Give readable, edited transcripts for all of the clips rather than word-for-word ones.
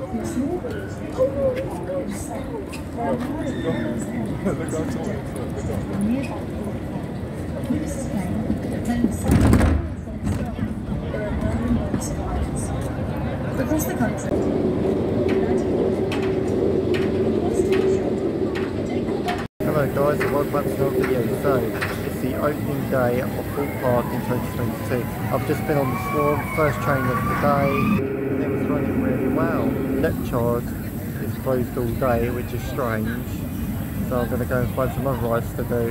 Across the country. Hello guys, and welcome back to another video. So, it's the opening day of Thorpe Park in 2022. I've just been on the swarm, first train of the day, and it was running really well. Lepchard is closed all day, which is strange, so I'm going to go and find some other rides to do.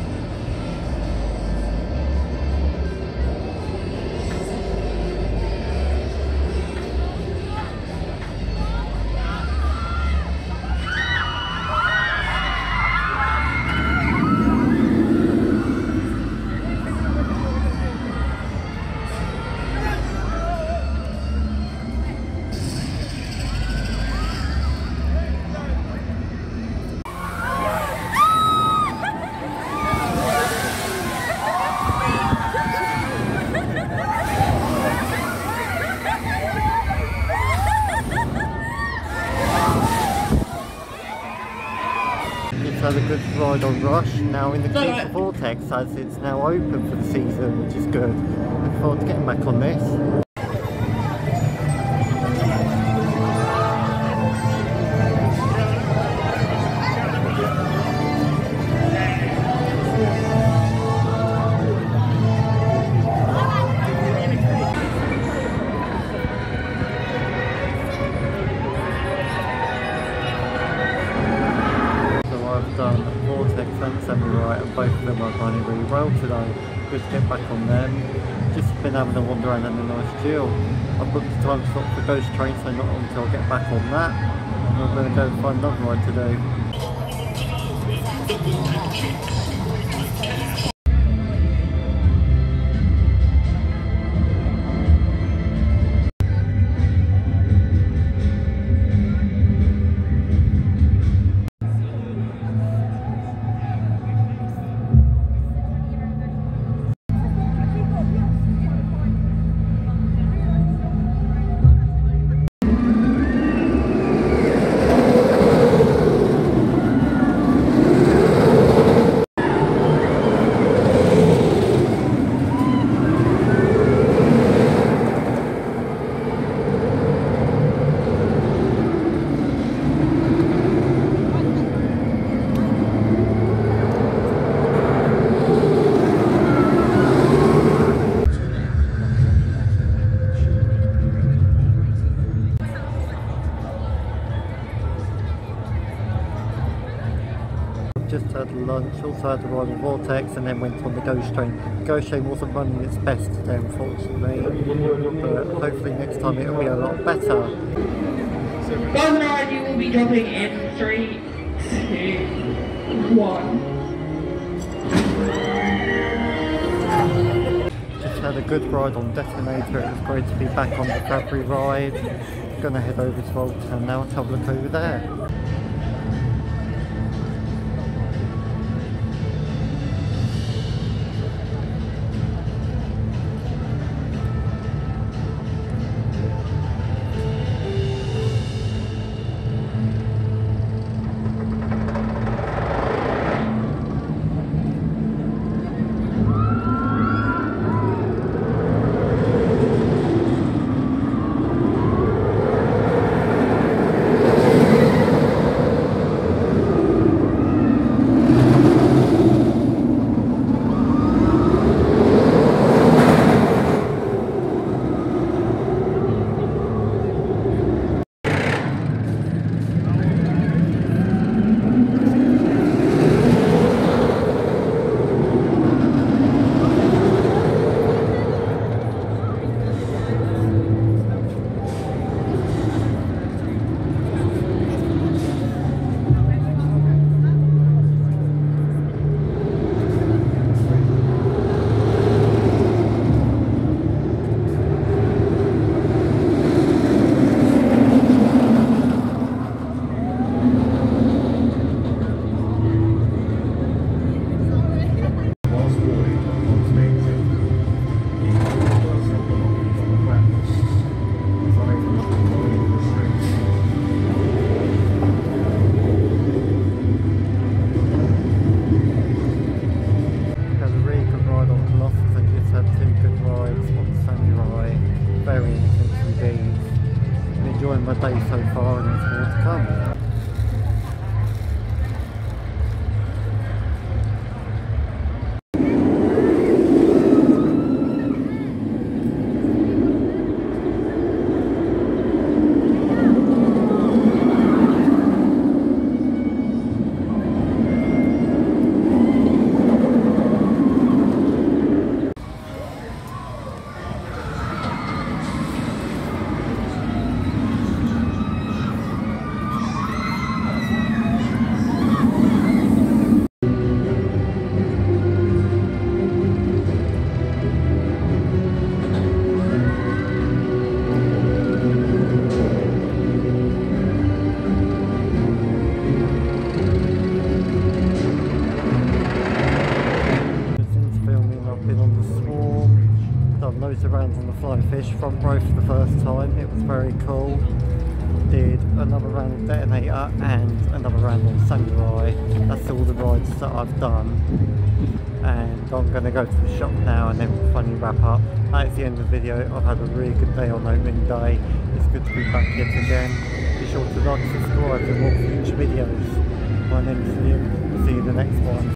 Had a good ride on Rush, now in the Keep Vortex as it's now open for the season, which is good. Looking forward to getting back on this. Done Vortex and Semi-Right, and both of them are running really well today. Good to get back on them. Just been having a wander around and a nice chill. I've booked the time slot for Ghost Train, so not until I get back on that. And I'm going to go and find another ride to do. Just had lunch, also had to ride the Vortex and then went on the Ghost Train. The Ghost Train wasn't running its best today unfortunately, but hopefully next time it'll be a lot better. One ride you will be dropping in 3, 2, 1. Just had a good ride on Detonator, it was great to be back on the Bradbury ride. Gonna head over to Old Town now and have a look over there. enjoying my day so far, and there's more to come. Around on the fly fish front row for the first time. It was very cool. Did another round of Detonator and another round on Samurai. That's all the rides that I've done, and I'm going to go to the shop now and then we'll finally wrap up. That's the end of the video. I've had a really good day on opening day. It's good to be back yet again. Be sure to like and subscribe for more future videos. My name is Liam. See you in the next one.